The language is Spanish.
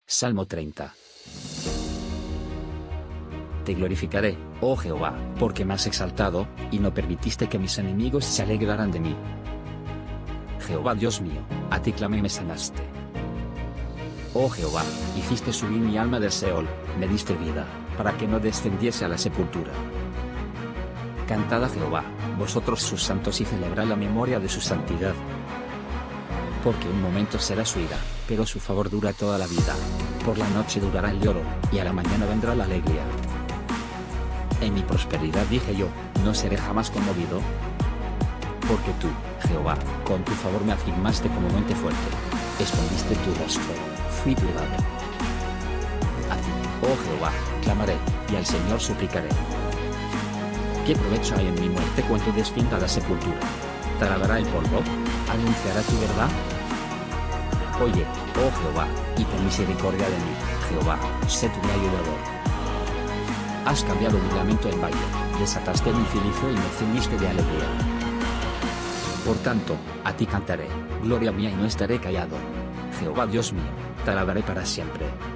Salmo 30. Te glorificaré, oh Jehová, porque me has exaltado, y no permitiste que mis enemigos se alegraran de mí. Jehová Dios mío, a ti clamé y me sanaste. Oh Jehová, hiciste subir mi alma del Seol, me diste vida, para que no descendiese a la sepultura. Cantad a Jehová, vosotros sus santos, y celebrad la memoria de su santidad. Porque un momento será su ira, pero su favor dura toda la vida. Por la noche durará el lloro, y a la mañana vendrá la alegría. En mi prosperidad dije yo, no seré jamás conmovido. Porque tú, Jehová, con tu favor me afirmaste como monte fuerte. Escondiste tu rostro, fui privado. A ti, oh Jehová, clamaré, y al Señor suplicaré. ¿Qué provecho hay en mi muerte cuando descienda a la sepultura? ¿Tragará el polvo? ¿Anunciará tu verdad? Oye, oh Jehová, y ten misericordia de mí, Jehová, sé tu mi ayudador. Has cambiado mi lamento en baile, desataste mi cilicio y me ceñiste de alegría. Por tanto, a ti cantaré, gloria mía, y no estaré callado. Jehová Dios mío, te alabaré para siempre.